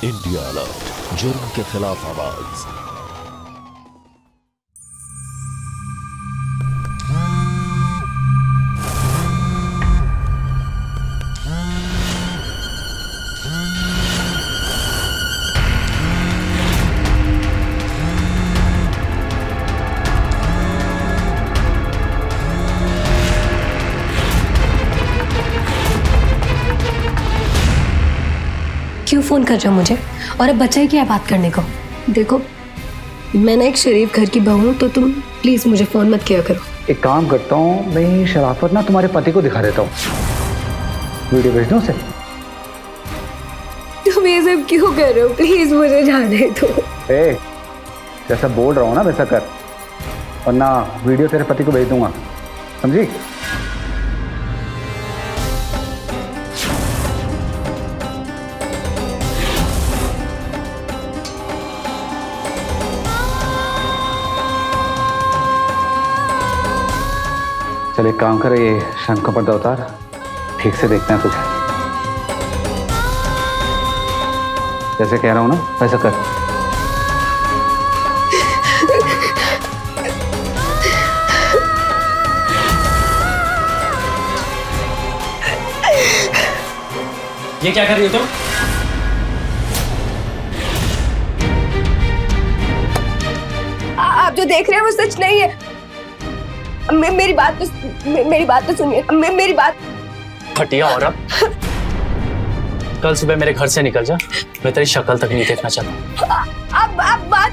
India alert, जुर्म के खिलाफ आवाज। क्यों फोन कर रहे हो मुझे? और अब बचा ही क्या है बात करने को? देखो, मैं ना एक शरीफ घर की बहू हूँ, तो तुम प्लीज मुझे फोन मत किया करो। एक काम करता हूँ, मैं शराफत ना तुम्हारे पति को दिखा देता हूँ, वीडियो भेज दूँ उसे। तुम ये सब क्यों कर रहे हो? प्लीज मुझे जाने दो। जैसा बोल रहा हूँ ना वैसा कर, वरना वीडियो तेरे पति को भेज दूंगा, समझी? चल एक काम करे, ये शंख का पर्दा उतार, ठीक से देखते हैं तुझे। जैसे कह रहा हूं ना वैसा कर। ये क्या कर रही हो तुम? आप जो देख रहे हैं वो सच नहीं है। मेरी बात तो सुनिए। मेरी बात। घटिया औरत, कल सुबह मेरे घर से निकल जा, मैं तेरी शक्ल तक नहीं देखना चाहता। अब बात।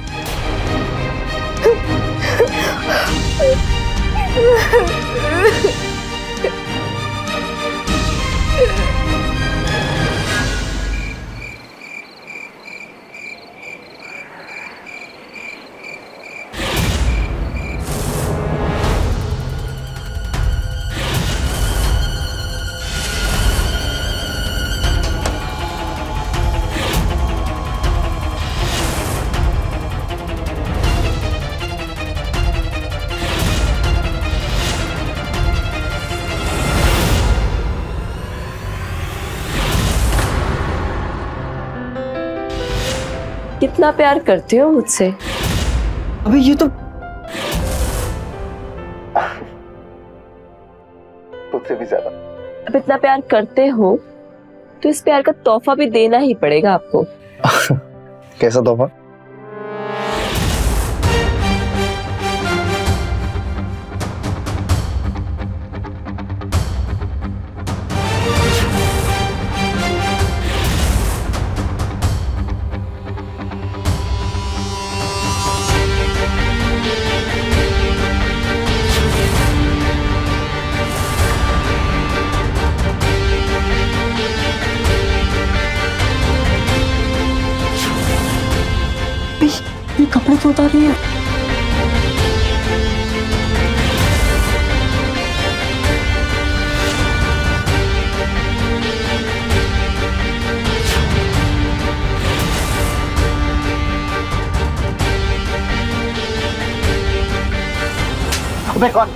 कितना प्यार करते हो मुझसे? अबे ये तो तुझसे भी ज्यादा। अब इतना प्यार करते हो तो इस प्यार का तोहफा भी देना ही पड़ेगा आपको। कैसा तोहफा? ये कपड़े तो उतार रही है। अबे कौन?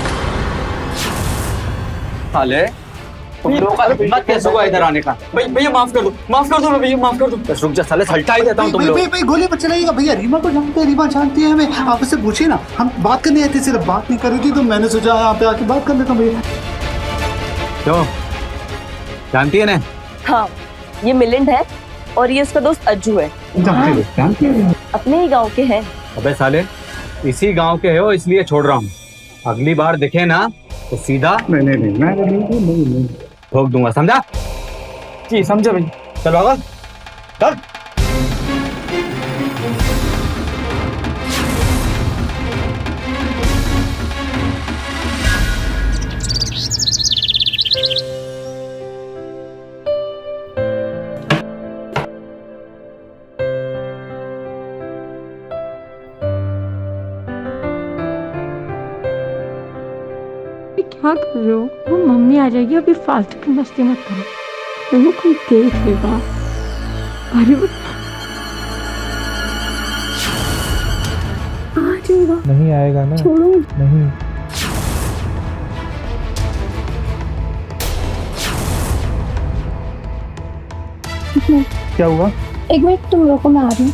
साले मत कैसे हुआ इधर आने का? भैया माफ कर दो भैया, माफ कर दो। रुक जा साले, सल्टा ही देता हूँ तुम लोग। भाई गोली मत चलाइएगा भैया, रीमा को जानते हैं, रीमा जानती है हमें। आप उससे पूछिए ना, हम बात करने आए थे, सिर्फ बात नहीं कर रही थी, तो मैंने सोचा यहाँ पे आके बात कर लेता हूँ भैया। क्यों जानती है ना? हाँ, ये मिलिंद है और ये उसका दोस्त अज्जू है। जानती है अपने ही गाँव के हैं। अबे साले, इसी गांव के हो इसलिए छोड़ रहा हूँ, अगली बार दिखे ना तो सीधा नहीं ठोक दूंगा, समझा? जी समझा भैया। चलो आगे चल। क्या कर रहे हो? वो मम्मी आ जाएगी, अभी फालतू की मस्ती मत करो, वो कोई देख लेगा। अरे आ जाएगा। नहीं आएगा ना, छोड़ो नहीं। क्या हुआ? एक मिनट तुम रुको, मैं आ रही हूँ।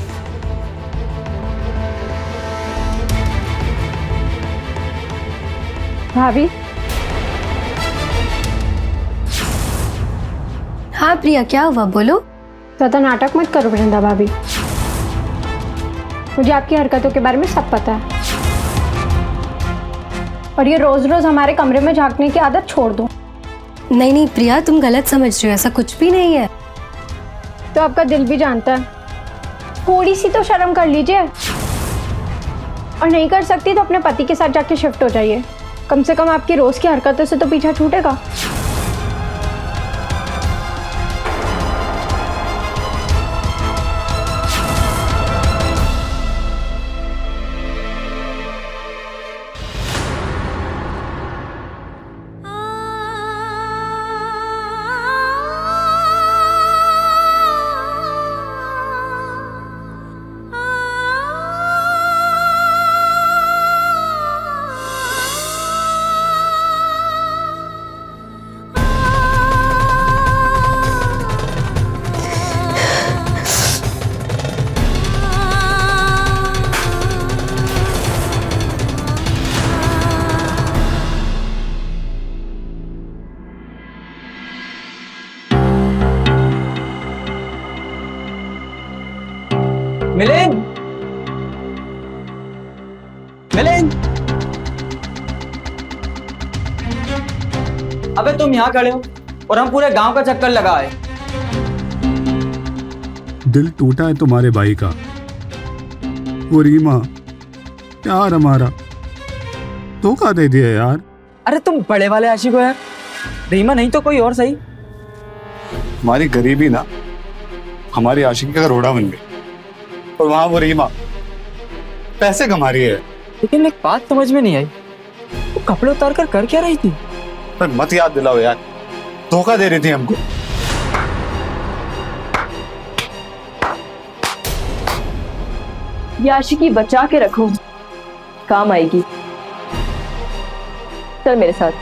भाभी। हाँ प्रिया, क्या हुआ, बोलो। ज्यादा नाटक मत करो वृंदा भाभी, मुझे आपकी हरकतों के बारे में सब पता है। और ये रोज रोज हमारे कमरे में झांकने की आदत छोड़ दो। नहीं नहीं प्रिया, तुम गलत समझ रही हो, ऐसा कुछ भी नहीं है। तो आपका दिल भी जानता है, थोड़ी सी तो शर्म कर लीजिए। और नहीं कर सकती तो अपने पति के साथ जाके शिफ्ट हो जाइए, कम से कम आपकी रोज की हरकतों से तो पीछा छूटेगा। मिलिंद, मिलिंद, अबे तुम यहाँ खड़े हो और हम पूरे गांव का चक्कर लगाए। दिल टूटा है तुम्हारे भाई का। वो रीमा, यार हमारा धोखा दे दिया यार। अरे तुम बड़े वाले आशिक हो यार, रीमा नहीं तो कोई और सही। हमारी गरीबी ना हमारी आशिकी का रोड़ा बन गई, और वहां वो रीमा पैसे कमा रही है। लेकिन एक बात समझ में नहीं आई, वो कपड़े उतार कर क्या रही थी? पर मत याद दिलाओ यार, धोखा दे रही थी हमको। ये आशिकी बचा के रखो, काम आएगी। चल मेरे साथ।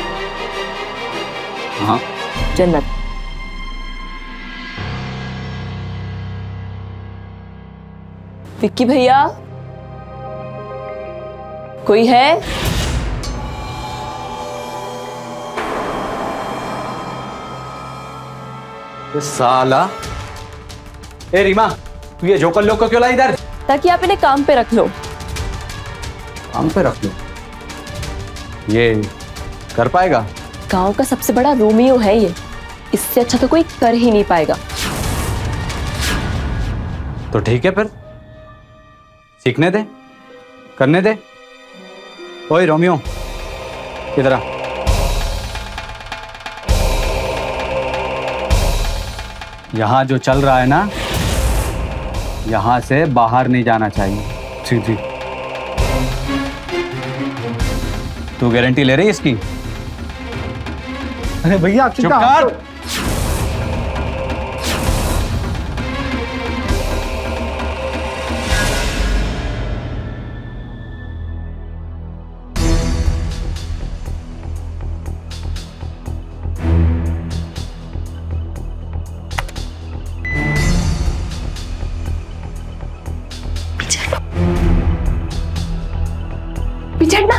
हाँ जन्नत। विक्की भैया, कोई है? साला। ए रीमा, तू ये जोकर लोग को क्यों लाई इधर? ताकि आप इन्हें काम पे रख लो। काम पे रख लो? ये कर पाएगा? गांव का सबसे बड़ा रोमियो है ये, इससे अच्छा तो कोई कर ही नहीं पाएगा। तो ठीक है फिर, सीखने दे, करने दे। ओए रोमियो, इधर आ। यहां जो चल रहा है ना, यहां से बाहर नहीं जाना चाहिए। जी जी। तू गारंटी ले रही है इसकी? अरे भैया चुप कर। पिछड़ना।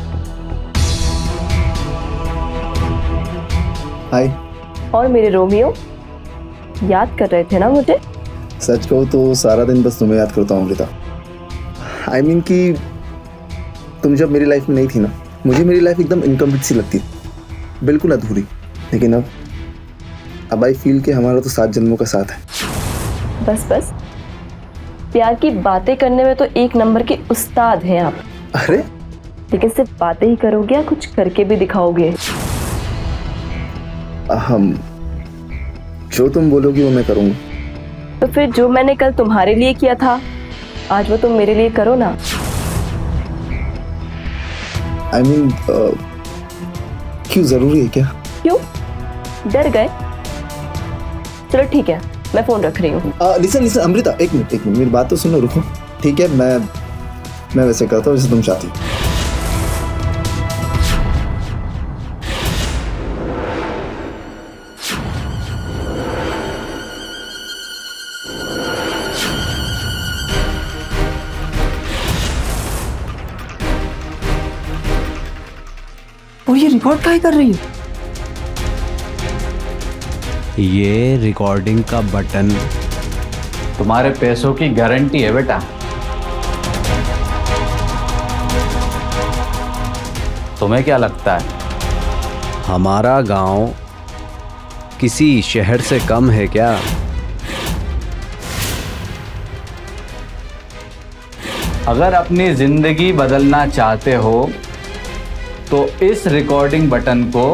हाय। और मेरे रोमियो, याद कर रहे थे ना मुझे? सच कहूँ तो सारा दिन बस तुम्हें याद करता हूँ अमृता। I mean कि तुम जब मेरी लाइफ में नहीं थी ना, मुझे मेरी लाइफ एकदम इनकम्प्लीट सी लगती, बिल्कुल अधूरी। लेकिन अब आई फील कि हमारा तो 7 जन्मों का साथ है। बस बस, प्यार की बातें करने में तो एक नंबर के उस्ताद हैं आप। अरे लेकिन सिर्फ बातें ही करोगे या कुछ करके भी दिखाओगे? हम जो तुम बोलोगी वो मैं करूँगा। तो फिर जो मैंने कल तुम्हारे लिए किया था, आज वो तुम मेरे लिए करो ना। I mean, क्यों जरूरी है क्या? क्यों डर गए? चलो ठीक है, मैं फोन रख रही हूँ। लिसन अमृता, एक मिनट मेरी बात तो सुनो, रुको। ठीक है, मैं वैसे करता हूँ जैसे तुम चाहती हो। और ये रिकॉर्ड काहे कर रही है? ये रिकॉर्डिंग का बटन तुम्हारे पैसों की गारंटी है बेटा। तुम्हें क्या लगता है हमारा गांव किसी शहर से कम है क्या? अगर अपनी जिंदगी बदलना चाहते हो तो इस रिकॉर्डिंग बटन को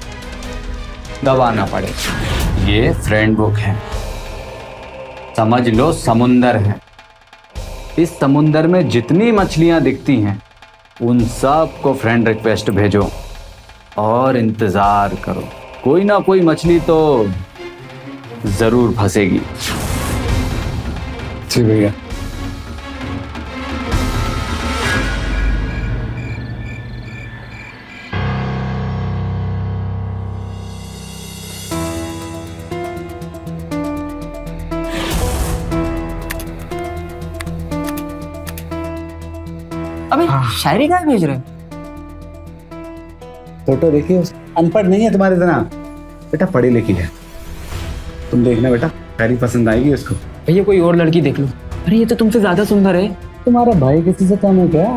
दबाना पड़ेगा। ये फ्रेंड बुक है, समझ लो समुंदर है। इस समुंदर में जितनी मछलियां दिखती हैं उन सब को फ्रेंड रिक्वेस्ट भेजो और इंतजार करो, कोई ना कोई मछली तो जरूर फंसेगी। जी भैया। अबे शायरी क्या भेज रहे? फोटो देखिए, अनपढ़ नहीं है तुम्हारी तरह, बेटा पढ़ी लिखी है। तुम देखना बेटा, शायरी पसंद आएगी उसको। भैया कोई और लड़की देख लो। अरे ये तो तुमसे ज्यादा सुंदर है। तुम्हारा भाई किसी से कम है क्या?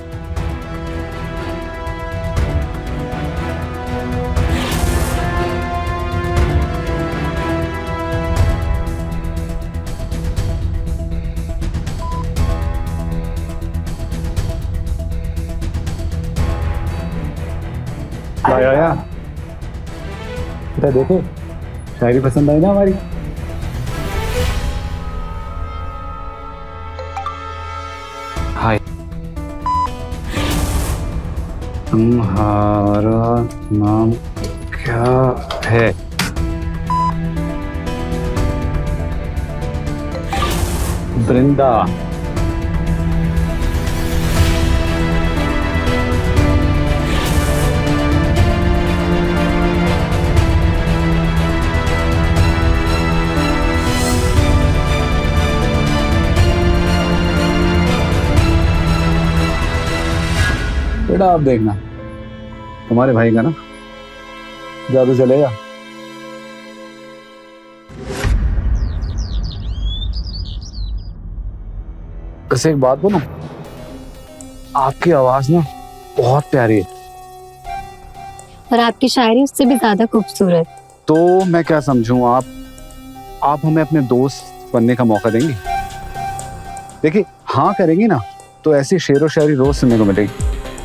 आया बेटा, देखो शायरी पसंद आई ना हमारी। हाय, तुम्हारा नाम क्या है? वृंदा। बेटा आप देखना, तुम्हारे भाई का ना जादू चलेगा। वैसे एक बात बोलूं, आपकी आवाज ना बहुत प्यारी है और आपकी शायरी उससे भी ज्यादा खूबसूरत। तो मैं क्या समझूं, आप हमें अपने दोस्त बनने का मौका देंगी? देखिए हाँ करेंगी ना तो ऐसी शेरो शायरी रोज सुनने को मिलेगी।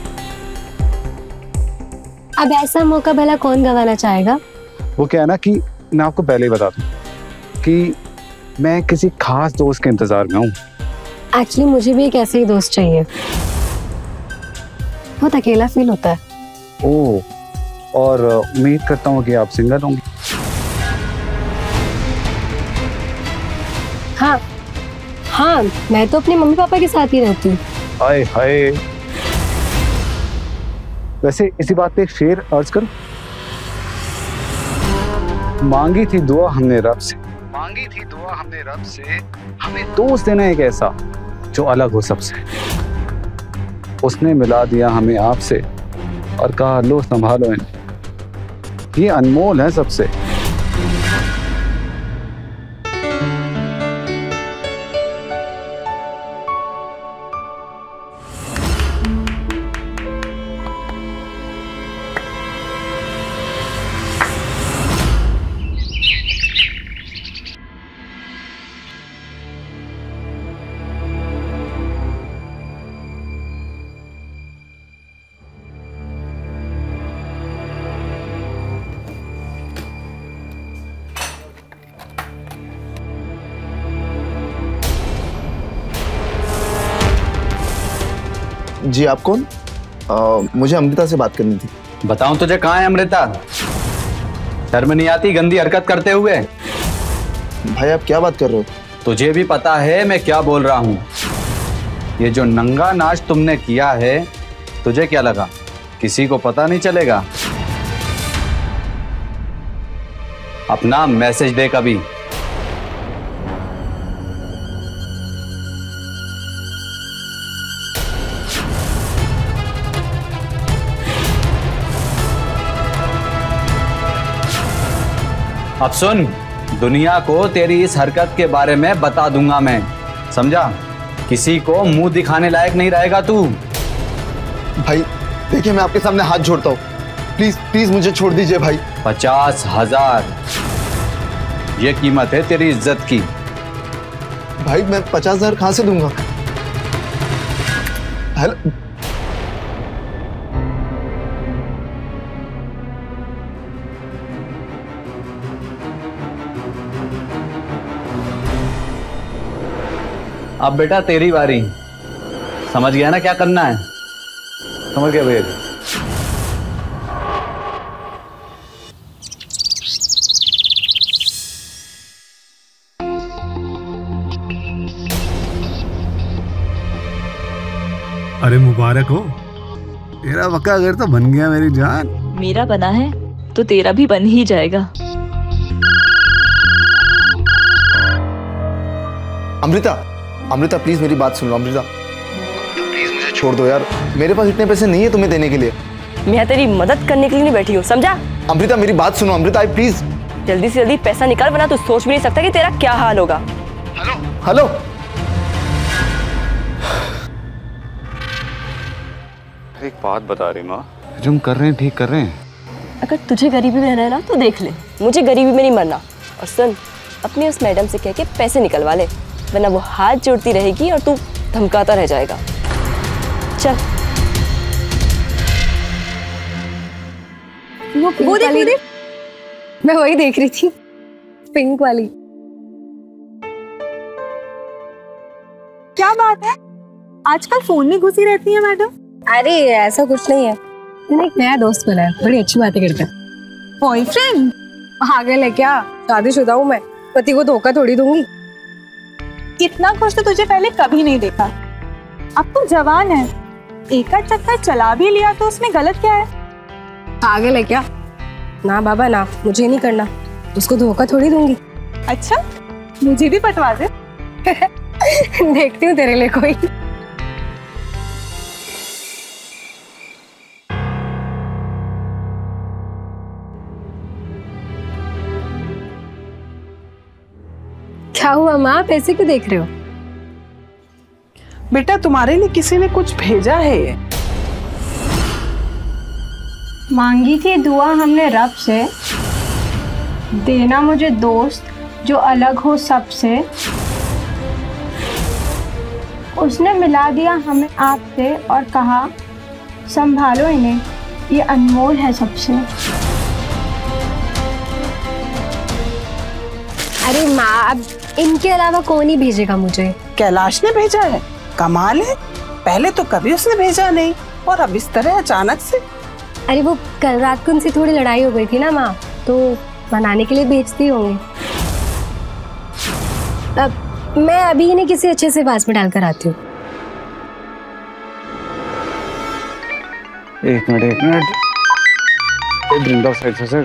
अब ऐसा मौका भला कौन गंवाना चाहेगा? वो क्या है ना कि मैं आपको पहले ही बता दूं कि मैं किसी खास दोस्त के इंतजार में हूँ। एक्चुअली मुझे भी एक ऐसे ही दोस्त चाहिए, बहुत अकेला फील होता है। ओह, और उम्मीद करता हूँ कि आप सिंगल होंगी। हाँ हाँ, मैं तो अपने मम्मी पापा के साथ ही रहती हूँ। हाय हाय, वैसे इसी बात पे एक शेर अर्ज करूं। मांगी थी दुआ हमने रब से, मांगी थी दुआ हमने रब से, हमें दोस्त देना एक ऐसा जो अलग हो सबसे। उसने मिला दिया हमें आपसे और कहा लो संभालो इन्हें, ये अनमोल है सबसे। जी आप कौन? मुझे अमृता से बात करनी थी। बताऊं तुझे कहाँ है अमृता? शर्म नहीं आती गंदी हरकत करते हुए? भाई आप क्या बात कर रहे हो? तुझे भी पता है मैं क्या बोल रहा हूँ। ये जो नंगा नाच तुमने किया है, तुझे क्या लगा किसी को पता नहीं चलेगा? अपना मैसेज दे कभी। अब सुन, दुनिया को तेरी इस हरकत के बारे में बता दूंगा मैं, समझा? किसी को मुंह दिखाने लायक नहीं रहेगा तू। भाई देखिए, मैं आपके सामने हाथ जोड़ता हूँ, प्लीज प्लीज मुझे छोड़ दीजिए भाई। 50,000 ये कीमत है तेरी इज्जत की। भाई मैं 50,000 कहाँ से दूंगा? हेलो, अब बेटा तेरी बारी, समझ गया ना क्या करना है? समझ गया भैया? अरे मुबारक हो, तेरा पक्का घर तो बन गया मेरी जान। मेरा बना है तो तेरा भी बन ही जाएगा। अमृता, अमृता प्लीज मेरी बात सुन लो। अमृता प्लीज मुझे छोड़ दो यार, मेरे पास इतने पैसे नहीं है तुम्हें देने के लिए। मैं तेरी मदद करने के लिए नहीं बैठी हूँ, समझा? अमृता मेरी बात सुनो। अमृता प्लीज जल्दी से जल्दी पैसा निकाल, वरना तू सोच भी नहीं सकता कि तेरा क्या हाल होगा। हेलो हेलो, एक बात बता रही माँ, जो हम कर रहे हैं ठीक कर रहे हैं। अगर तुझे गरीबी में रहना है ना तो देख ले, मुझे गरीबी में नहीं मरना। और सुन, अपनी उस मैडम से कह के पैसे निकलवा ले, वरना वो हाथ जोड़ती रहेगी और तू धमकाता रह जाएगा। चल। वो देख, मैं वही देख रही थी, पिंक वाली। क्या बात है, आजकल फोन में घुसी रहती है मैडम? अरे ऐसा कुछ नहीं है, मैंने एक नया दोस्त बना है, बड़ी अच्छी बातें करता है। बॉयफ्रेंड? पागल है क्या? शादीशुदा हूँ मैं, पति को धोखा थोड़ी दूंगी। इतना खुश तो तुझे पहले कभी नहीं देखा। अब तू जवान है, एक आध चक्कर चला भी लिया तो उसमें गलत क्या है? पागल है क्या? ना बाबा ना, मुझे नहीं करना, उसको धोखा थोड़ी दूंगी। अच्छा, मुझे भी पटवा दे। देखती हूँ तेरे लिए कोई। क्या हुआ माँ, आप ऐसे क्यों देख रहे हो? बेटा तुम्हारे लिए किसी ने कुछ भेजा है। मांगी थी दुआ हमने रब से, देना मुझे दोस्त जो अलग हो सबसे। उसने मिला दिया हमें आपसे और कहा संभालो इन्हें, ये अनमोल है सबसे। अरे माँ, अब इनके अलावा कौन ही भेजेगा मुझे? कैलाश ने भेजा है, कमाल है। पहले तो कभी उसने भेजा नहीं और अब इस तरह अचानक से। अरे वो कल रात को उनसे थोड़ी लड़ाई हो गई थी ना माँ, तो मनाने के लिए भेजती होंगी। अब मैं अभी इन्हें किसी अच्छे से पास में डालकर आती हूँ। एक मिनट, वृंदा सर।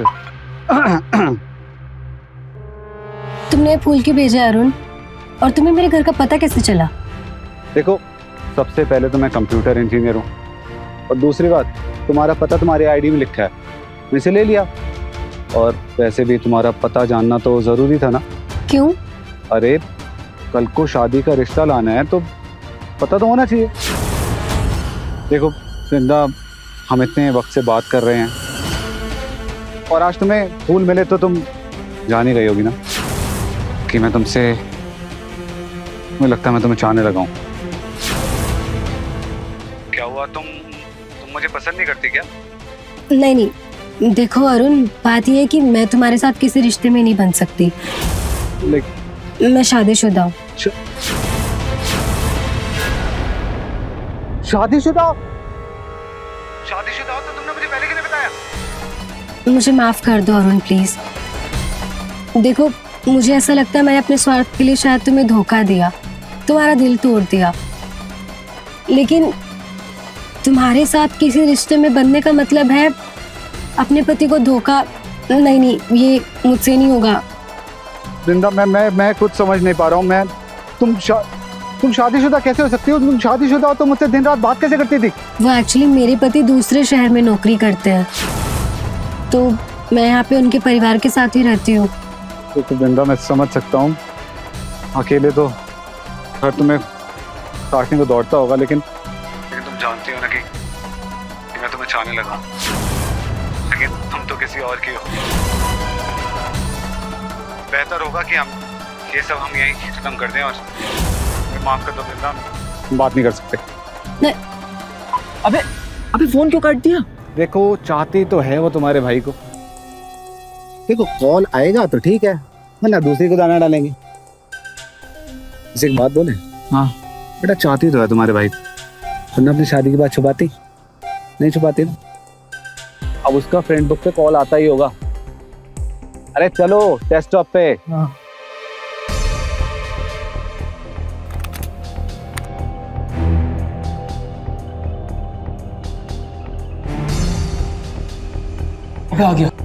तुमने फूल क्यों भेजा अरुण, और तुम्हें मेरे घर का पता कैसे चला? देखो, सबसे पहले तो मैं कंप्यूटर इंजीनियर हूँ, और दूसरी बात, तुम्हारा पता तुम्हारी आईडी में लिखा है, मैं इसे ले लिया। और वैसे भी तुम्हारा पता जानना तो जरूरी था ना। क्यों? अरे कल को शादी का रिश्ता लाना है तो पता तो होना चाहिए। देखो वृंदा, हम इतने वक्त से बात कर रहे हैं और आज तुम्हें फूल मिले तो तुम जान ही रही होगी ना कि मैं तुमसे, मुझे लगता है मैं तुम्हें चाहने लगा हूं। क्या हुआ, तुम मुझे पसंद नहीं करती क्या? नहीं, देखो अरुण, बात यह है कि मैं तुम्हारे साथ किसी रिश्ते में नहीं बन सकती। मैं शादीशुदा हूँ। शादीशुदा हो तो तुमने मुझे पहले क्यों नहीं बताया? मुझे माफ कर दो अरुण प्लीज। देखो, मुझे ऐसा लगता है मैंने अपने स्वार्थ के लिए शायद तुम्हें धोखा दिया, तुम्हारा दिल तोड़ दिया, लेकिन तुम्हारे साथ किसी रिश्ते में बनने का मतलब है अपने पति को धोखा। नहीं, ये मुझसे नहीं होगा। वृंदा, मैं कुछ समझ नहीं पा रहा हूँ। तुम शादीशुदा कैसे हो सकती हो? तुम शादीशुदा हो तो मुझसे दिन रात बात कैसे करती थी? वो एक्चुअली मेरे पति दूसरे शहर में नौकरी करते हैं, तो मैं यहाँ पे उनके परिवार के साथ ही रहती हूँ। तो बिंदा मैं समझ सकता हूँ, अकेले तो घर तुम्हें काटने को दौड़ता होगा, लेकिन तुम जानती हो ना कि मैं तुम्हें चाहने लगा, लेकिन तुम तो किसी और की हो। बेहतर होगा कि हम ये सब यहीं खत्म कर दें और माफ कर दो बिंदा, बात नहीं कर सकते। नहीं। अबे फोन क्यों काट दिया? देखो चाहती तो है वो तुम्हारे भाई को। देखो कॉल आएगा तो ठीक है, वरना दूसरी को दाना डालेंगे। इसे एक बात बोले? हाँ बेटा, चाहती तो है तुम्हारे भाई, तुमने अपनी शादी की बात छुपाती नहीं? छुपाती ना। अब उसका फ्रेंड बुक पे कॉल आता ही होगा। अरे चलो डेस्कटॉप पे। हाँ। अबे आ गया,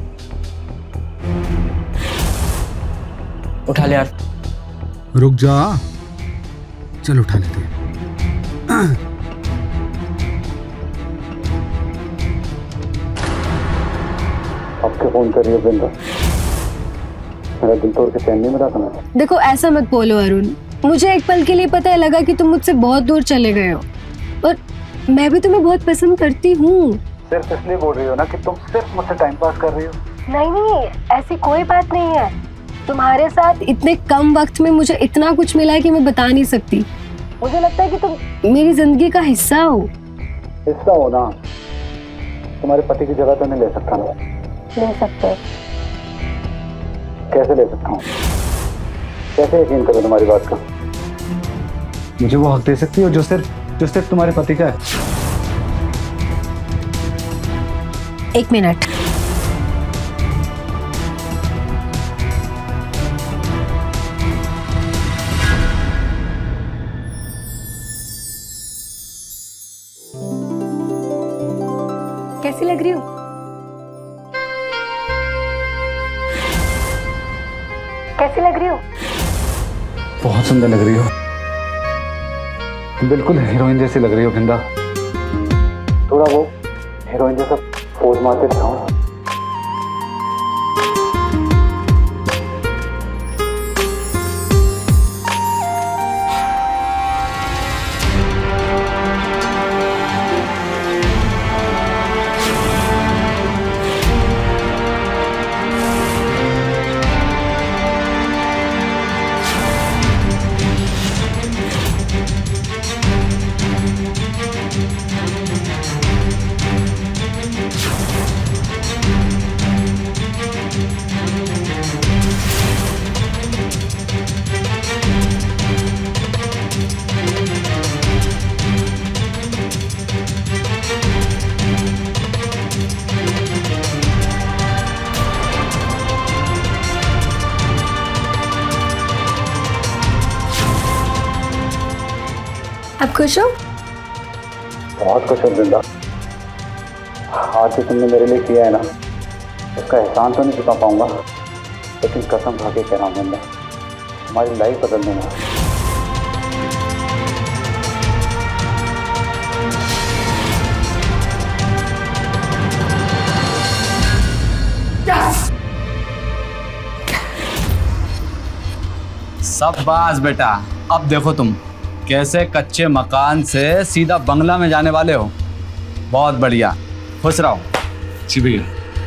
उठा ले यार। रुक जा, चल उठा लेते हैं। अब क्या फोन कर रही हो बिंदा? मेरा दिल तोड़ के चैन नहीं मिला तुम्हें? देखो ऐसा मत बोलो अरुण, मुझे एक पल के लिए पता लगा कि तुम मुझसे बहुत दूर चले गए हो, और मैं भी तुम्हें बहुत पसंद करती हूँ। सिर्फ इसलिए बोल रही हो ना कि तुम सिर्फ मुझसे टाइम पास कर रही हो? नहीं, ऐसी कोई बात नहीं है। तुम्हारे साथ इतने कम वक्त में मुझे इतना कुछ मिला है कि मैं बता नहीं सकती। मुझे लगता है कि तुम मेरी जिंदगी का हिस्सा हो। हिस्सा हो ना, तुम्हारे पति की जगह तो नहीं ले सकता ना? ले सकते। कैसे ले सकता हूँ? कैसे यकीन करूँ तुम्हारी बात का? मुझे वो हक दे सकती हो जो सिर्फ तुम्हारे पति का है? एक मिनट। कैसी लग रही हूँ? कैसी लग रही हूँ? बहुत सुंदर लग रही हो, बिल्कुल हीरोइन जैसी लग रही हो बिंदा। थोड़ा वो हीरोइन जैसा पोज मार के दिखाओ। आप खुश हो? बहुत खुश हो बिंदा। आज जो तुमने मेरे लिए किया है ना, उसका एहसान तो नहीं चुका पाऊंगा, लेकिन कसम खा के कह रहा हूं बिंदा, तुम्हारी लाइफ बदल दूंगा। शाबाश बेटा, अब देखो तुम कैसे कच्चे मकान से सीधा बंगला में जाने वाले हो। बहुत बढ़िया, खुश रहो। जी भैया।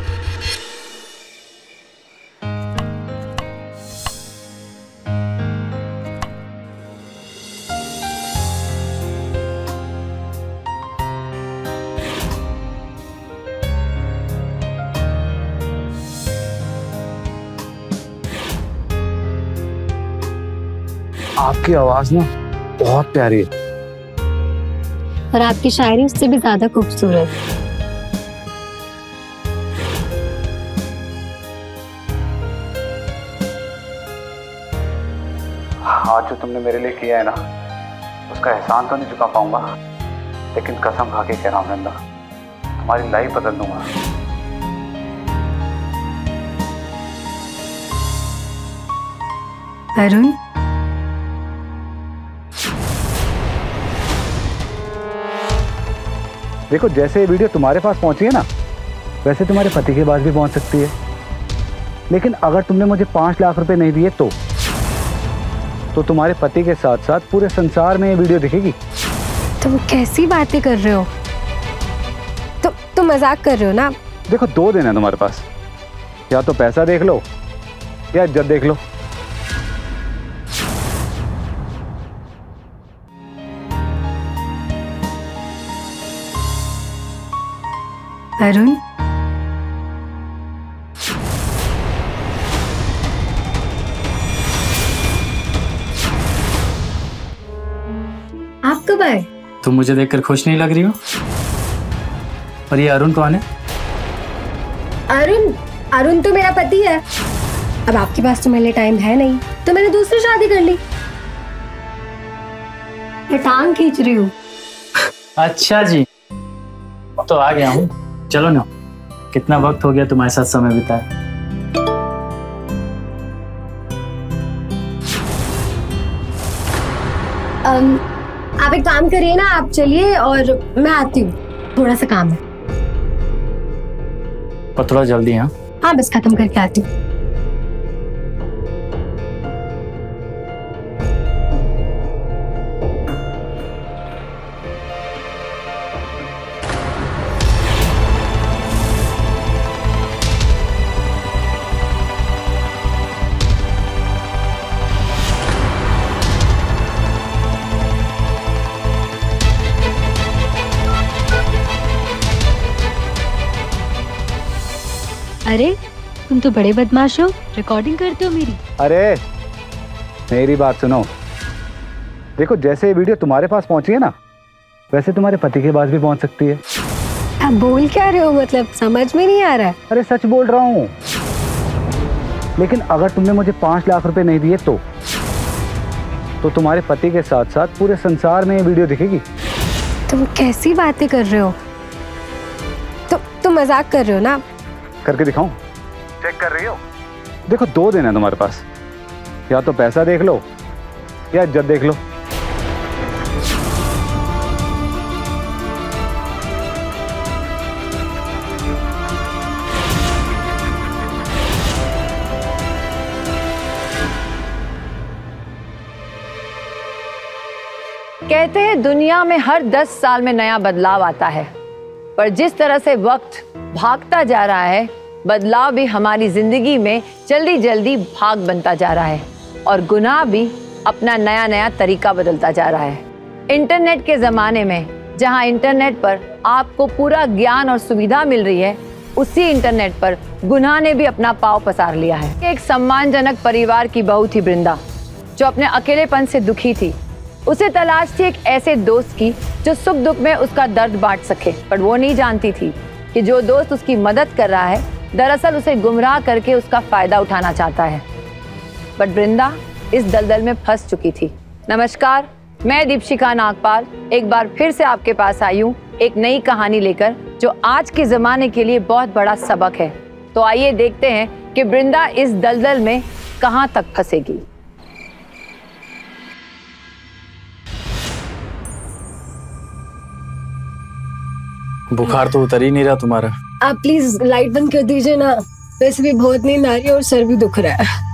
आपकी आवाज ना बहुत प्यारी है, और आपकी शायरी उससे भी ज्यादा खूबसूरत। आज जो तुमने मेरे लिए किया है ना, उसका एहसान तो नहीं चुका पाऊंगा, लेकिन कसम खा के कह रहा हूं बिंदा, तुम्हारी लाइफ बदल दूंगा। अरुण, देखो जैसे ये वीडियो तुम्हारे पास पहुंची है ना, वैसे तुम्हारे पति के पास भी पहुंच सकती है। लेकिन अगर तुमने मुझे 5 लाख रुपए नहीं दिए तो तुम्हारे पति के साथ साथ पूरे संसार में ये वीडियो दिखेगी। तुम कैसी बातें कर रहे हो? तुम मजाक कर रहे हो ना? देखो 2 दिन है तुम्हारे पास, या तो पैसा देख लो या इज्जत देख लो। अरुण, आप कब आए? तुम मुझे देखकर खुश नहीं लग रही हो? और ये अरुण कौन है? अरुण तो मेरा पति है। अब आपके पास तो मेरे लिए टाइम है नहीं, तो मैंने दूसरी शादी कर ली। मैं टांग खींच रही हूँ। अच्छा जी, तो आ गया हूँ। चलो ना, कितना वक्त हो गया तुम्हारे साथ समय बिताए। आप एक काम करिए ना, आप चलिए और मैं आती हूँ, थोड़ा सा काम है। और थोड़ा जल्दी। हाँ, बस खत्म करके आती हूँ। अरे तुम तो बड़े बदमाश हो, रिकॉर्डिंग करते हो मेरी। अरे मेरी बात सुनो, देखो जैसे ये वीडियो तुम्हारे पास पहुंची है ना, वैसे तुम्हारे पति के पास भी पहुंच सकती है। आप बोल क्या रहे हो? मतलब समझ में नहीं आ रहा है। अरे सच बोल रहा हूँ, लेकिन अगर तुमने मुझे 5 लाख रुपए नहीं दिए तो तुम्हारे पति के साथ साथ पूरे संसार में ये वीडियो दिखेगी। तुम कैसी बातें कर रहे हो? तुम मजाक कर रहे हो ना? करके दिखाऊं? चेक कर रही हो? देखो 2 दिन है तुम्हारे पास, या तो पैसा देख लो या इज्जत देख लो। कहते हैं दुनिया में हर 10 साल में नया बदलाव आता है, पर जिस तरह से वक्त भागता जा रहा है, बदलाव भी हमारी जिंदगी में जल्दी जल्दी भाग बनता जा रहा है और गुनाह भी अपना नया नया तरीका बदलता जा रहा है। इंटरनेट के ज़माने में जहां इंटरनेट पर आपको पूरा ज्ञान और सुविधा मिल रही है, उसी इंटरनेट पर गुनाह ने भी अपना पांव पसार लिया है। एक सम्मानजनक परिवार की बहू थी वृंदा, जो अपने अकेलेपन से दुखी थी। उसे तलाश थी एक ऐसे दोस्त की जो सुख दुख में उसका दर्द बांट सके, पर वो नहीं जानती थी कि जो दोस्त उसकी मदद कर रहा है, दरअसल उसे गुमराह करके उसका फायदा उठाना चाहता है। बट वृंदा इस दलदल में फंस चुकी थी। नमस्कार, मैं दीपशिखा नागपाल एक बार फिर से आपके पास आई हूँ एक नई कहानी लेकर, जो आज के ज़माने के लिए बहुत बड़ा सबक है। तो आइए देखते हैं कि वृंदा इस दलदल में कहाँ तक फंसेगी। बुखार तो उतर ही नहीं रहा तुम्हारा। आप प्लीज लाइट बंद कर दीजिए ना, वैसे भी बहुत नींद आ रही है और सर भी दुख रहा है।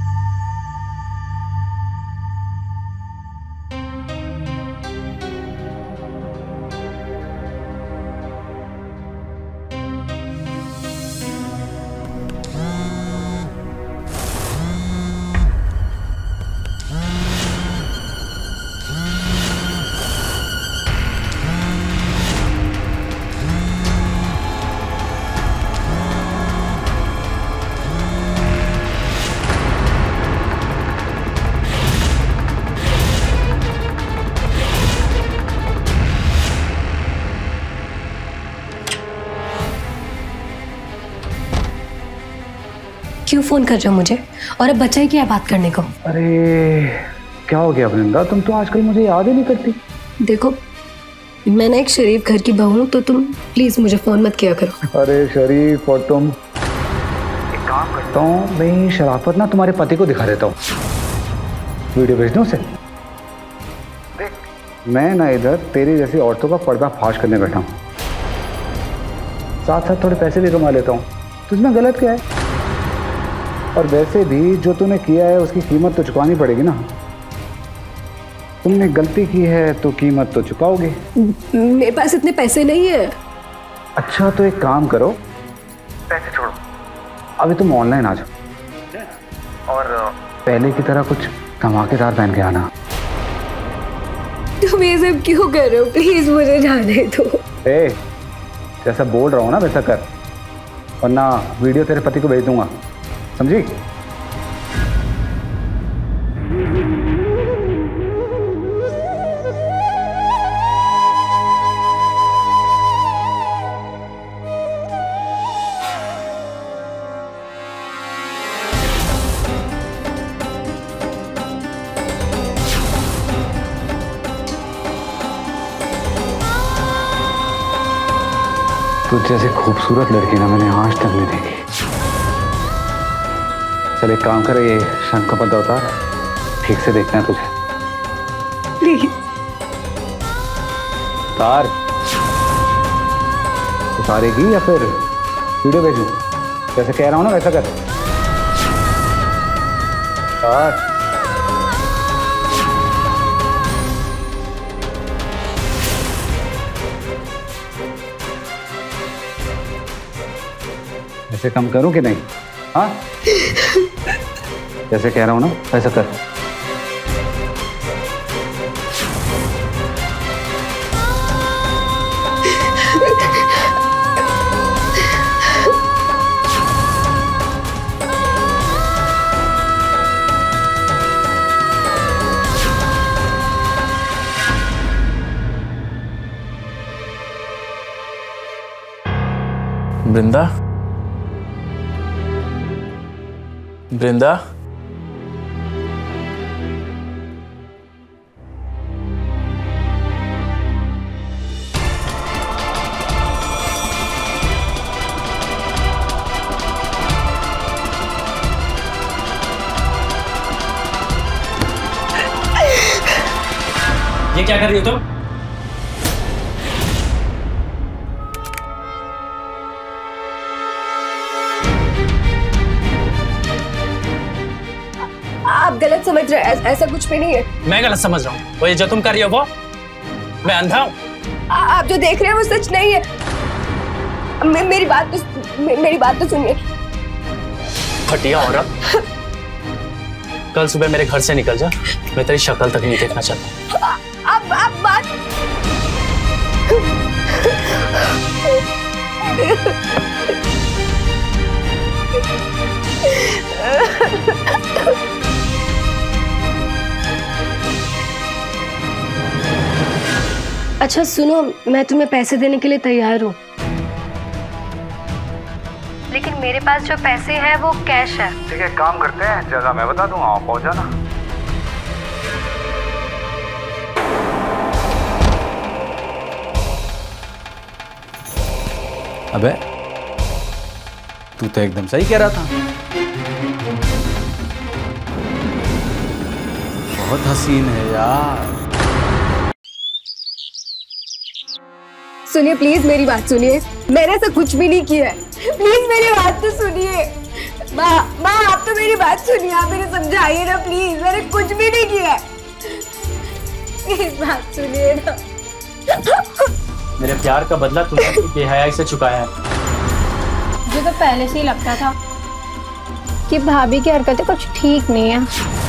क्यों फोन कर रहे हो मुझे? और अब बचा ही क्या बात करने को? अरे क्या हो गया वृंदा, तुम तो आजकल मुझे याद ही नहीं करती। देखो मैं ना एक शरीफ घर की बहू हूँ, तो तुम प्लीज मुझे फोन मत किया करो। अरे शरीफ और तुम, एक काम करता हूँ, मैं शराफत ना तुम्हारे पति को दिखा देता हूँ, वीडियो भेज दूँ उसे। देख मैं ना इधर तेरी जैसी औरतों का पर्दा फाश करने बैठा हूँ, साथ साथ थोड़े पैसे भी कमा लेता हूँ, तुझमें गलत क्या है? और वैसे भी जो तूने किया है उसकी कीमत तो चुकानी पड़ेगी ना। तुमने गलती की है तो कीमत तो चुकाओगे। मेरे पास इतने पैसे नहीं है। अच्छा तो एक काम करो, पैसे छोड़ो, अभी तुम ऑनलाइन आ जाओ और पहले की तरह कुछ धमाकेदार पहन के आना। तुम ये सब क्यों कर रहे हो? प्लीज मुझे जाने दो। जैसा बोल रहा हूँ ना वैसा कर, वरना वीडियो तेरे पति को भेज दूंगा, समझी? तुझ जैसे खूबसूरत लड़की ना मैंने आज तक नहीं देखी। चल एक काम करे, ये शंख का पर्दा उतार, ठीक से देखना है तुझे। प्लीज उतार। उतारेगी या फिर वीडियो भेजूं? जैसे कह रहा हूं ना वैसा कर। उतार। ऐसे कम करूं कि नहीं? हाँ जैसे कह रहा हूं ना वैसा कर। वृंदा, वृंदा, ये क्या कर रही हो तुम? आप गलत समझ रहे हैं, ऐसा कुछ भी नहीं है। मैं गलत समझ रहा हूँ? वो ये जो तुम कर रही हो वो? मैं अंधा हूँ? आप जो देख रहे हैं वो सच नहीं है। मेरी बात तो सुनिए। घटिया औरत, कल सुबह मेरे घर से निकल जा, मैं तेरी शक्ल तक नहीं देखना चाहता। आप बात अच्छा सुनो, मैं तुम्हें पैसे देने के लिए तैयार हूँ, लेकिन मेरे पास जो पैसे हैं वो कैश है। ठीक है, काम करते हैं, जगह मैं बता दूंगा, आप पहुंच जाना। अबे तू तो एकदम सही कह रहा था। बहुत हसीन है यार। सुनिए प्लीज, मेरी बात सुनिए, मैंने ऐसा कुछ भी नहीं किया है। प्लीज मेरी बात तो सुनिए। माँ आप तो मेरी बात सुनिए, आप मेरे समझाइए ना प्लीज, मैंने कुछ भी नहीं किया है। प्लीज बात सुनिए ना। मेरे प्यार का बदला तूने बेहयाई से चुकाया है। मुझे तो पहले से ही लगता था कि भाभी की हरकतें कुछ ठीक नहीं है।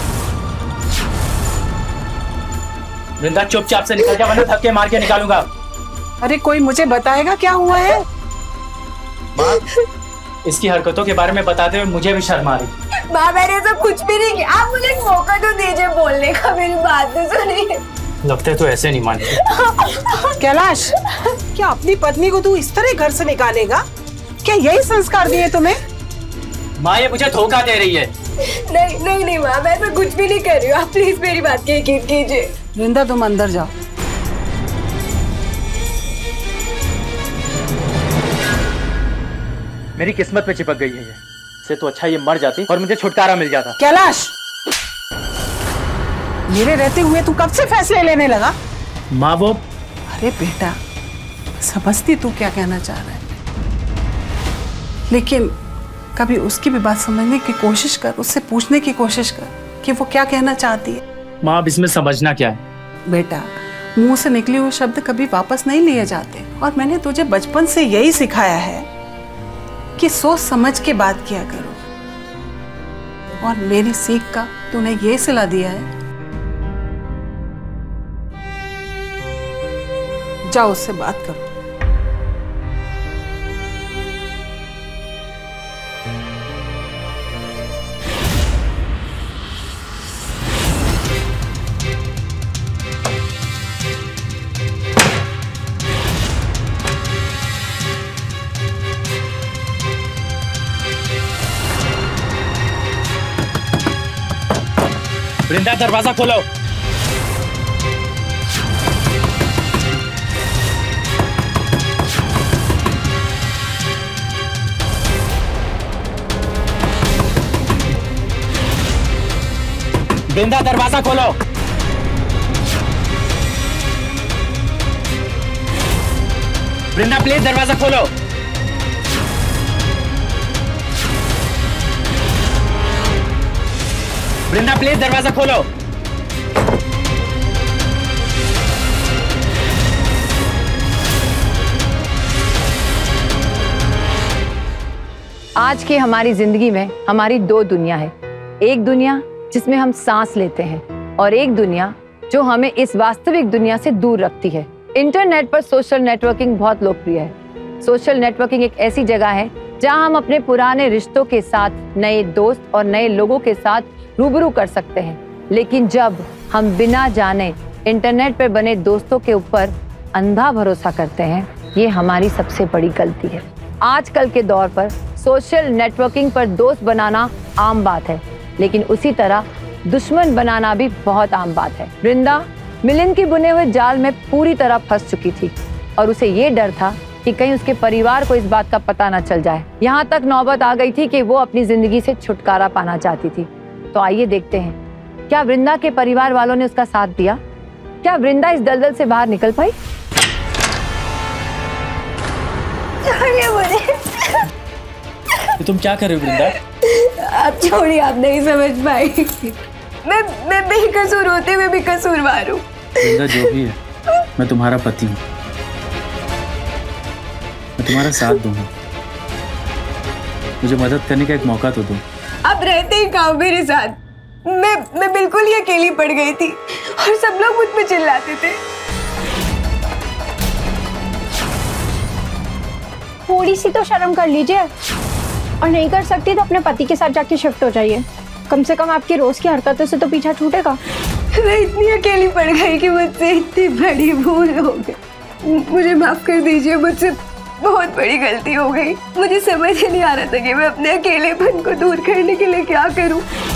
वृंदा चुपचाप से निकल जा, वरना धक्के मार के निकालूंगा। अरे कोई मुझे बताएगा क्या हुआ है? माँ, इसकी हरकतों के बारे में बताते हुए मुझे भी शर्म आ रही। माँ मैंने तो कुछ भी नहीं किया, आप मुझे एक मौका तो दीजिए बोलने का, मेरी बात तो सुनिए। लगते तो ऐसे नहीं मानते। कैलाश, क्या अपनी पत्नी को तू इस तरह घर से निकालेगा? क्या यही संस्कार दिए तुम्हें? माँ ये मुझे धोखा दे रही है। नहीं माँ, मैं तो कुछ भी नहीं कर रही हूँ, आप प्लीज मेरी बात की यकीन कीजिए। वृंदा तुम अंदर जाओ। मेरी किस्मत में चिपक गई है ये। इससे तो अच्छा ये मर जाती और मुझे छुटकारा मिल जाता। कैलाश, मेरे रहते हुए तू कब से फैसले लेने लगा? माँ वो, अरे बेटा, समझती तू क्या कहना चाह रहा है, लेकिन कभी उसकी भी बात समझने की कोशिश कर, उससे पूछने की कोशिश कर कि वो क्या कहना चाहती है। माँ अब इसमें समझना क्या है? बेटा, मुंह से निकले हुए शब्द कभी वापस नहीं लिए जाते, और मैंने तुझे बचपन से यही सिखाया है कि सोच समझ के बात किया करो, और मेरी सीख का तूने ये सिला दिया है। जाओ उससे बात करो। वृंदा दरवाजा खोलो। वृंदा दरवाजा खोलो। वृंदा प्लीज दरवाजा खोलो। वृंदा प्लीज दरवाजा खोलो। आज की हमारी जिंदगी में हमारी दो दुनिया है। एक दुनिया जिसमें हम सांस लेते हैं और एक दुनिया जो हमें इस वास्तविक दुनिया से दूर रखती है। इंटरनेट पर सोशल नेटवर्किंग बहुत लोकप्रिय है। सोशल नेटवर्किंग एक ऐसी जगह है जहां हम अपने पुराने रिश्तों के साथ नए दोस्त और नए लोगों के साथ रूबरू कर सकते हैं। लेकिन जब हम बिना जाने इंटरनेट पर बने दोस्तों के ऊपर अंधा भरोसा करते हैं, ये हमारी सबसे बड़ी गलती है। आजकल के दौर पर सोशल नेटवर्किंग पर दोस्त बनाना आम बात है, लेकिन उसी तरह दुश्मन बनाना भी बहुत आम बात है। वृंदा मिलिंद के बुने हुए जाल में पूरी तरह फंस चुकी थी और उसे ये डर था कि कहीं उसके परिवार को इस बात का पता न चल जाए। यहाँ तक नौबत आ गई थी कि वो अपनी जिंदगी से छुटकारा पाना चाहती थी। तो आइए देखते हैं, क्या वृंदा के परिवार वालों ने उसका साथ दिया? क्या वृंदा इस दलदल से बाहर निकल पाई? तो तुम क्या कर रहे हो वृंदा? आप छोड़िए, आप नहीं समझ पाएंगे। मैं बेकसूर होते हुए भी कसूरवार हूँ। वृंदा जो भी है, मैं तुम्हारा पति हूँ, मैं तुम्हारा साथ दूंगा। मुझे मदद करने का एक मौका तो दो। आप रहते ही कहाँ मेरे साथ? मैं बिल्कुल ही अकेली पड़ गई थी और सब लोग मुझ पे चिल्लाते थे। थोड़ी सी तो शर्म कर लीजिए, और नहीं कर सकती तो अपने पति के साथ जाके शिफ्ट हो जाइए। कम से कम आपकी रोज की हरकतों से तो पीछा छूटेगा। मैं इतनी अकेली पड़ गई कि मुझसे इतनी बड़ी भूल हो गई। मुझे माफ कर दीजिए, मुझसे बहुत बड़ी गलती हो गई। मुझे समझ ही नहीं आ रहा था कि मैं अपने अकेलेपन को दूर करने के लिए क्या करूं।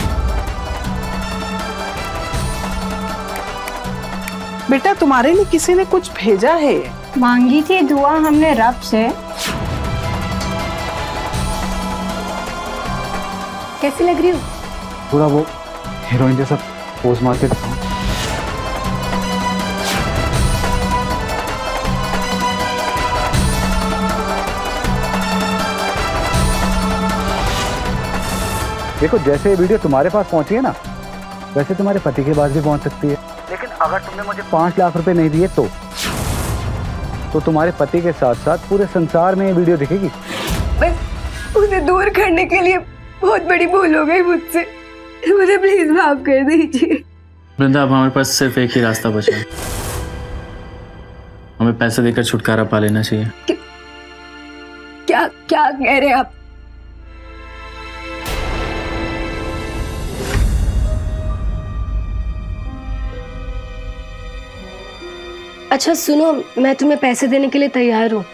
बेटा, तुम्हारे लिए किसी ने कुछ भेजा है। मांगी थी दुआ हमने रब से। कैसी लग रही हो? पूरा वो हीरोइन जैसा पोज मार के दिखाओ। देखो, जैसे ये वीडियो तुम्हारे पास पहुंची है ना, वैसे तुम्हारे पति के पास भी पहुंच सकती है। लेकिन अगर तुमने मुझे 5 लाख रुपए नहीं दिए तो तुम्हारे पति के साथ साथ पूरे संसार में ये वीडियो दिखेगी। बस उसे दूर करने के लिए बहुत बड़ी भूल हो गई मुझसे। मुझे प्लीज माफ कर दीजिए। वृंदा, अब हमारे पास सिर्फ एक ही रास्ता बचा है। हमें पैसे देकर छुटकारा पा लेना चाहिए। क्या क्या कह रहे हैं आप? अच्छा सुनो, मैं तुम्हें पैसे देने के लिए तैयार हूँ,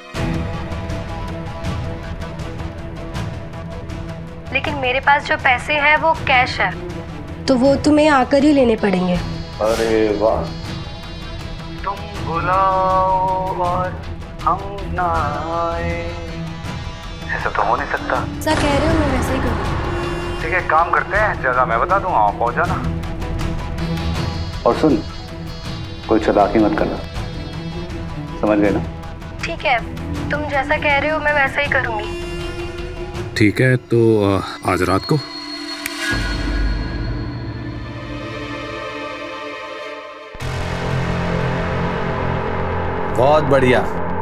लेकिन मेरे पास जो पैसे हैं वो कैश है, तो वो तुम्हें आकर ही लेने पड़ेंगे। अरे वाह, तुम बुलाओ और हम ना आए, ऐसा तो हो नहीं सकता। ऐसा कह रहे हो, मैं वैसे ही करूँ। ठीक है, काम करते हैं, जगह मैं बता दूंगा, आप पहुंच जाना। और सुन, कोई चालाकी मत करना, समझ गए ना? ठीक है, तुम जैसा कह रहे हो मैं वैसा ही करूँगी। ठीक है, तो आज रात को बहुत बढ़िया।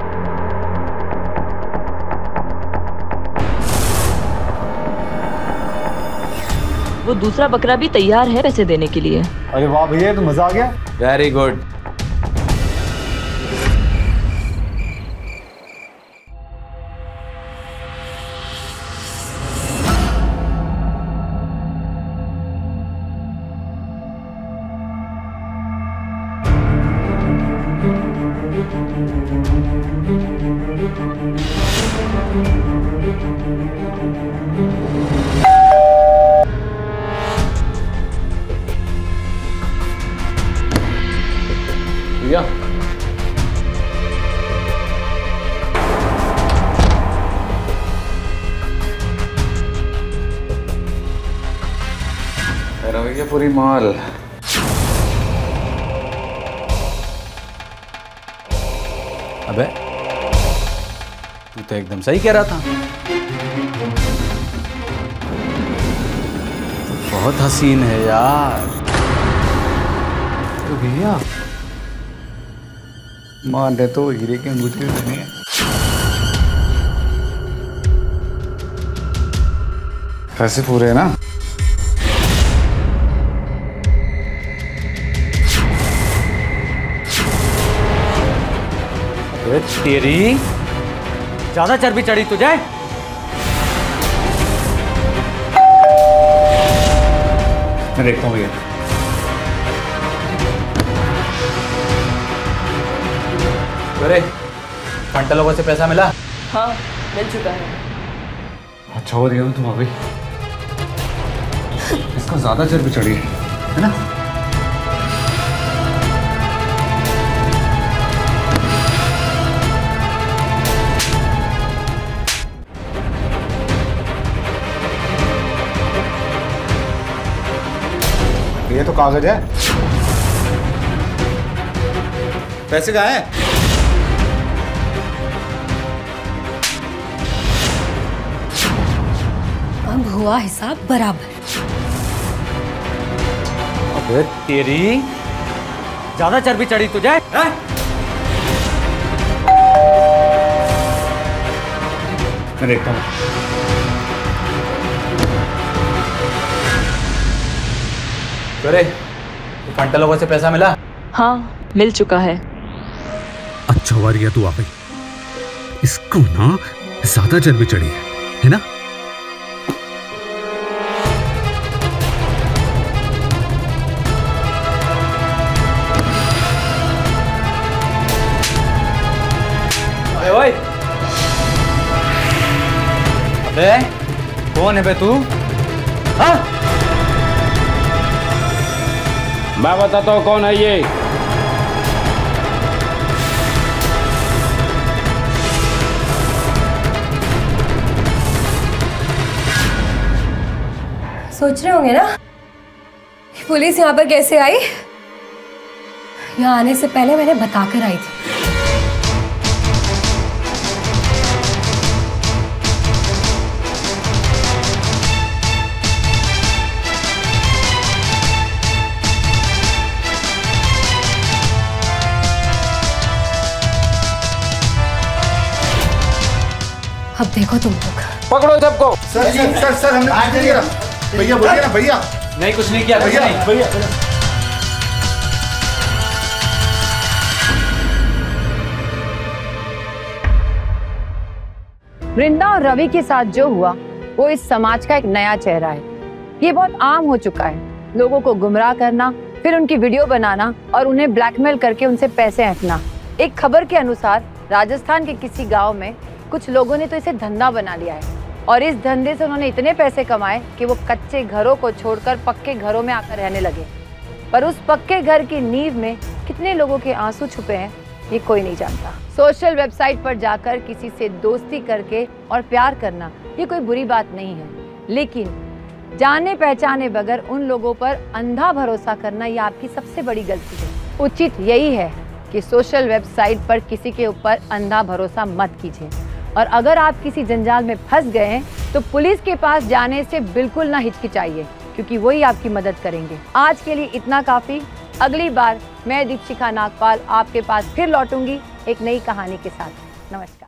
वो दूसरा बकरा भी तैयार है पैसे देने के लिए। अरे वाह भैया, तो मजा आ गया। Very good. भैया भैया पूरी माल। अबे तू तो एकदम सही कह रहा था। तो बहुत हसीन है यार। तो भैया मान रहे तो हीरे के अंगूठे बने हैं। पैसे पूरे हैं ना? तेरी ज्यादा चर्बी चढ़ी तुझे। मैं देखता हूँ भैया। अरे घंटा लोगों से पैसा मिला? हाँ मिल चुका है। अच्छा हो दिया तुम अभी। इसको ज्यादा चर्बी चढ़ी है ना? ये तो कागज है। पैसे कहाँ हैं? अब हुआ हिसाब बराबर। अबे तेरी ज्यादा चर्बी चढ़ी तुझे है? मैं देखता हूँ। अरे घंटा लोगों से पैसा मिला? हाँ मिल चुका है। अच्छा हुआ रिया तू आ गई। इसको ना ज्यादा चर्बी चढ़ी है ना? अबे ओए, अबे कौन है बे तू? हाँ? मैं बताता हूँ कौन है ये। सोच रहे होंगे ना कि पुलिस यहाँ पर कैसे आई? यहाँ आने से पहले मैंने बताकर आई थी। अब देखो तुम लोग। पकड़ो सबको। सर जी, सर हमने आज नहीं किया। भैया बोलिए ना भैया। नहीं कुछ नहीं किया भैया। भैया वृंदा और रवि के साथ जो हुआ वो इस समाज का एक नया चेहरा है। ये बहुत आम हो चुका है। लोगों को गुमराह करना, फिर उनकी वीडियो बनाना और उन्हें ब्लैकमेल करके उनसे पैसे ऐंठना। एक खबर के अनुसार राजस्थान के किसी गांव में कुछ लोगों ने तो इसे धंधा बना लिया है और इस धंधे से उन्होंने इतने पैसे कमाए कि वो कच्चे घरों को छोड़कर पक्के घरों में आकर रहने लगे। पर उस पक्के घर की नींव में कितने लोगों के आंसू छुपे हैं ये कोई नहीं जानता। सोशल वेबसाइट पर जाकर किसी से दोस्ती करके और प्यार करना ये कोई बुरी बात नहीं है, लेकिन जाने पहचाने बगैर उन लोगों पर अंधा भरोसा करना ये आपकी सबसे बड़ी गलती है। उचित यही है कि सोशल वेबसाइट पर किसी के ऊपर अंधा भरोसा मत कीजिए। और अगर आप किसी जंजाल में फंस गए हैं तो पुलिस के पास जाने से बिल्कुल ना हिचकिचाइए, क्योंकि वही आपकी मदद करेंगे। आज के लिए इतना काफ़ी। अगली बार मैं दीपशिखा नागपाल आपके पास फिर लौटूंगी एक नई कहानी के साथ। नमस्कार।